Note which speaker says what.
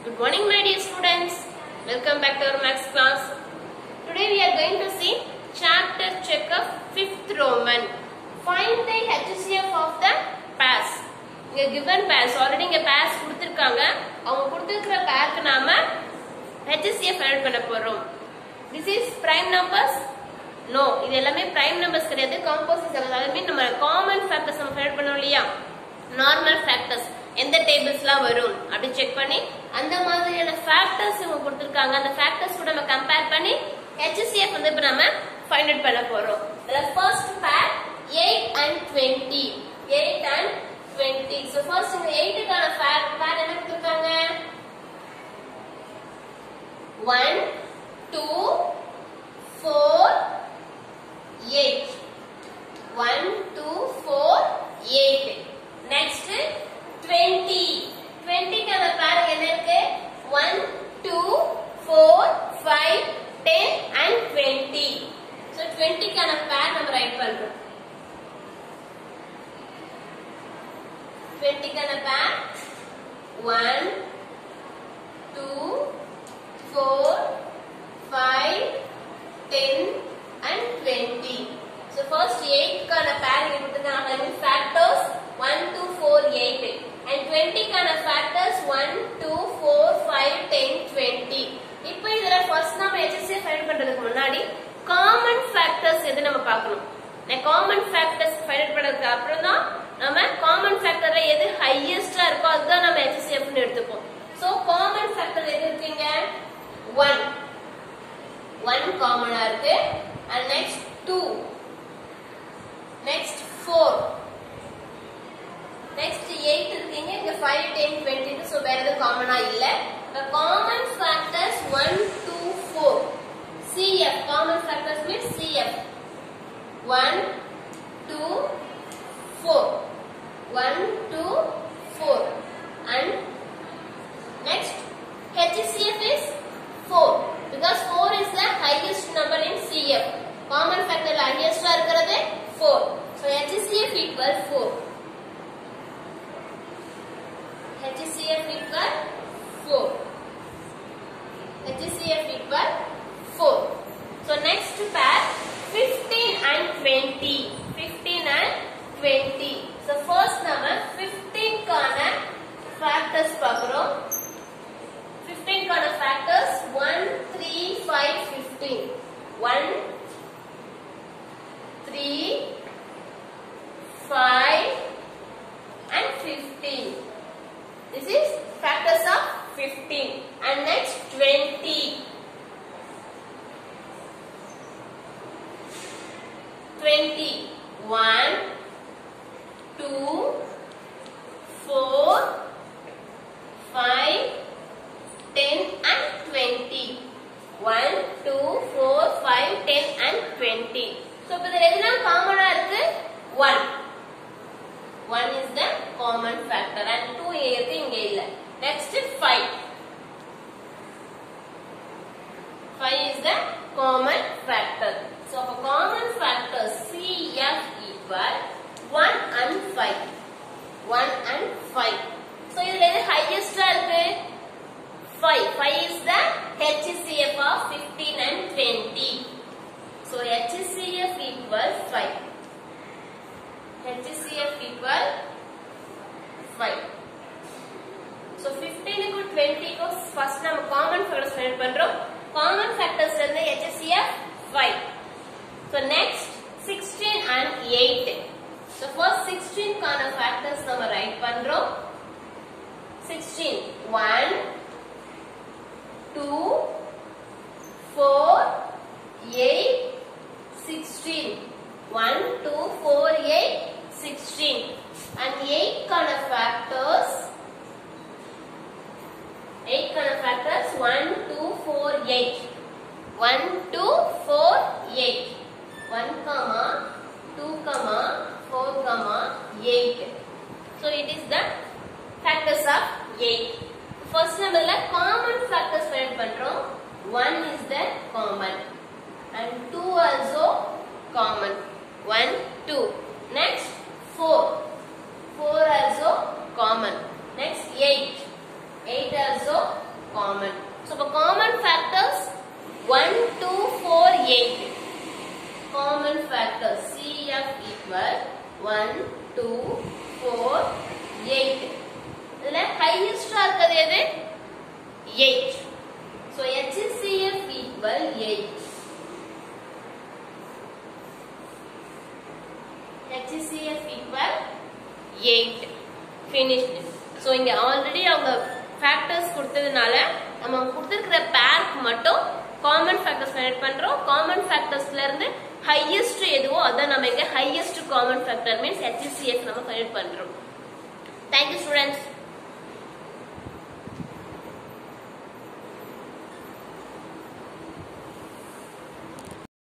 Speaker 1: Good morning, my dear students. Welcome back to our maths class. Today we are going to see chapter check of 5th Roman. Find the HCF of the pairs. இங்க given pairs already இங்க pairs கொடுத்திருக்காங்க. அவங்க கொடுத்திருக்கிற pairக்கு நாம HCF find பண்ண போறோம். This is prime numbers. No, இது எல்லாமே prime numbers கிடையாது. Composite numbers. அதாவது நம்ம common factors நம்ம find பண்ணோம் இல்லையா? Normal factors. எந்த டேபிள்ஸ்லாம் வரும் அப்படி செக் பண்ணி அந்த மாதிரியான ஃபேக்டர்ஸ் இவங்க கொடுத்திருக்காங்க. அந்த ஃபேக்டர்ஸ் கூட நம்ம கம்பேர் பண்ணி HCF வந்து இப்ப நம்ம ஃபைண்ட் அவுட் பண்ண போறோம். The first pair 8 and 20. 8 and 20. So first இந்த 8 க்கான pair என்ன கொடுத்திருக்காங்க? 1 2 4 8. 1 2 4 8. Next 20. 20 க்கான pair என்ன இருக்கு? 1 2 4 5 10 and 20. So 20 க்கான pair நம்ம ரைட் பண்றோம். 20 க்கான pair 1 2 4 5 10 and 20. So first 8 க்கான pair இங்க கொடுத்திருக்காங்க. I mean factors 1 2 4 8 and 20 க்கான factors 1 2 4 5 10 20. இப்போ இதல first நாம HCF ஃபைண்ட் பண்றதுக்கு முன்னாடி common factors எது நம்ம பார்க்கணும். நான் common factors ஃபைண்ட் பண்றதுக்கு அப்புறம் தான் நாம common factorல எது ஹையஸ்டா இருக்கோ அதுதான் நம்ம HCF னு எடுத்துப்போம். So common factor எது இருக்குங்க? 1 1 காமனா இருக்கு and next 2 next 4 next 8 இருக்குங்க. இங்க 5 10 20 இருக்கு. சோ வேற எதுவும் காமனா இல்ல. The common factors 1 2 4 CF common factors means CF 1 2 4 1 2 4 and next HCF is 4 because 4 is the highest number in CF. Common factor highest ஆ இருக்கிறது 4. So HCF equal 4. HCF equal 4. HCF equal 4. So next pair 15 and 20. 15 and 20. So first நம்ம 15 கான factors பார்க்கிறோம். 15 கான factors 1 3 5 15. 1 3 5 and 15. This is factors of 15 and next 20. 20 1 2 4 5 10 and 20. 1 2 4 5 10 and 20. So இப்ப இதுல எதுனா காமனா இருக்கு? 1 1 is the common factor and 2 இருக்கு இங்க இல்ல. Next 5 5 is the common factor. So for common factors CF equal 1 and 5. 1 and 5. So இதுல எது highest இருக்கு? 5. 5 is the HCF of 15 and 20. So HCF equal 5. HCF equal 5. So 15 க்கு 20 க்கு first நம்ம common factors find பண்றோம். Common factors ல இருந்து HCF 5. So next 16 and 8. So first 16 கான factors நம்ம ரைட் பண்றோம். 16 1 2 4 8 16. 1 2 4 8 16 and 8 கான factors 8 கான factors 1 2 4 8 1 2 4 8 1 comma 2 comma 4 comma 8. So it is the factors of 8. First numberல common factors find பண்றோம். 1 is the common and 2 also common. 1 2. Next 4 4 also common. Next 8 8 also 1 2 4 8 இதுல ஹையஸ்டா இருக்குது எது 8 so HCF equal 8 HCF equal 8 finished so இங்க already அவங்க factors கொடுத்ததுனால நம்ம கொடுத்திருக்கிற பேருக்கு மட்டும் காமன் ஃபேக்டர்ஸ் ஃபைண்ட் பண்றோம் காமன் ஃபேக்டர்ஸ்ல இருந்து ஹையஸ்ட் எதுவோ அத நம்ம இங்க highest common factor means HCF நம்ம ஃபைண்ட் பண்றோம் Thank you students